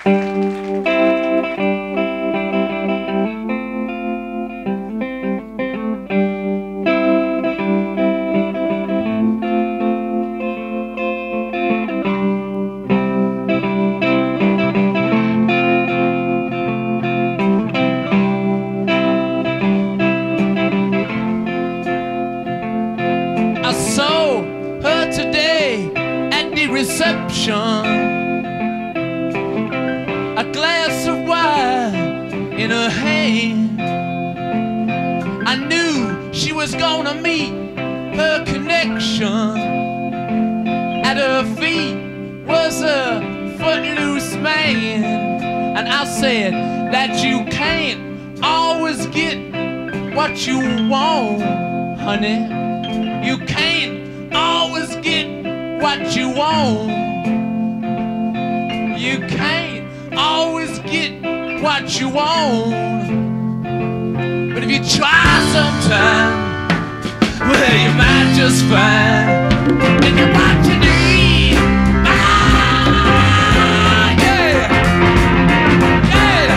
I saw her today at the reception, a glass of wine in her hand. I knew she was gonna meet her connection. At her feet was a footloose man, and I said that you can't always get what you want, honey. You can't always get what you want. You can't always get what you want. But if you try sometime, well, you might just find that you're what you need. Ah, yeah. Yeah.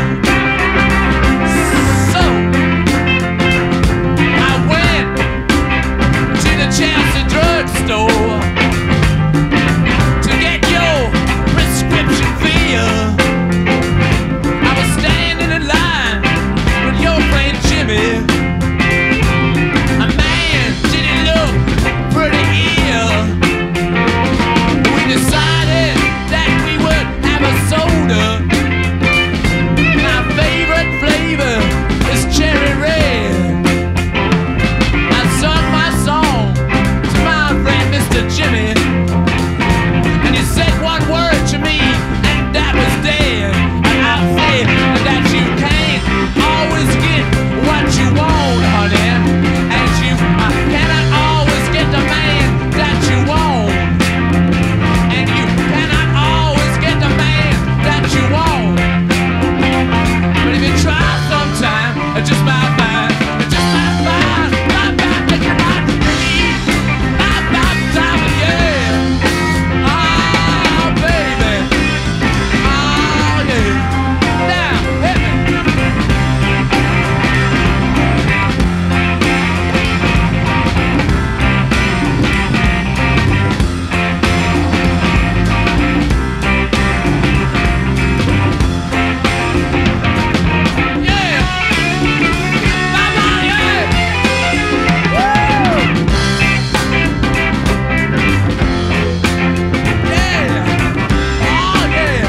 So, I went to the Chelsea drugstore to get your prescription filled. I was standing in line with your friend Jimmy. A man, did he look pretty ill? We decided that we would have a soda. My favorite flavor is cherry red. I sung my song to my friend Mr. Jimmy, and he said one word to me, and that was dead. And I said that you can't always get what you want, honey, and you cannot always get the man that you want, and you cannot always get the man that you want. But if you try sometime, it just might find, it just might find that you're not need. Yeah. Oh, baby. Oh, yeah. Now, hit me. Yeah. Come on, yeah. Woo. Yeah. Oh, yeah.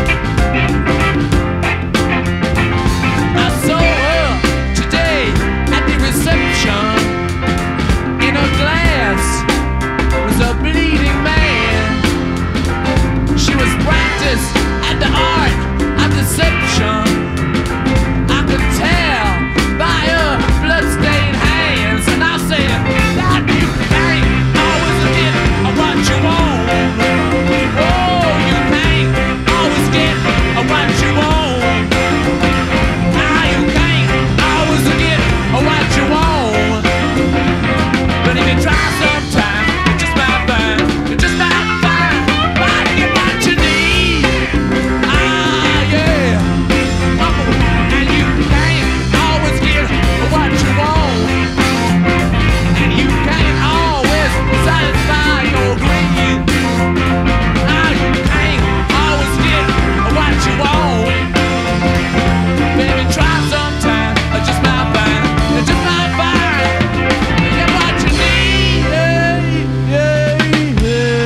I saw her today at the reception. In her glass was a bleeding man. She was practiced at the art of deception. I could tell by her bloodstained hands, and I said that you can't always get what you want. Oh, you can't always get what you want. Ah, you can't always get what you want. But if you try sometime, you just might find, you just might find to get what you need. Ah, yeah. And you can't always get what you want, and you can't always satisfy your greed. Ah, you can't always get what you want. Baby, try sometime, just might find, just might find to get what you need. Yeah, yeah,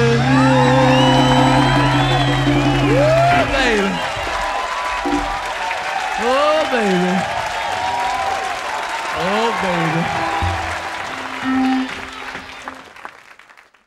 yeah. Woo, baby. Oh, baby. Oh, baby.